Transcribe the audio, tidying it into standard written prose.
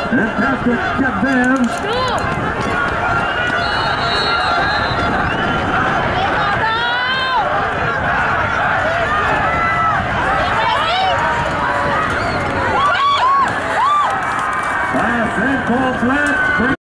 And pass to Kevin. Pass and ball flat.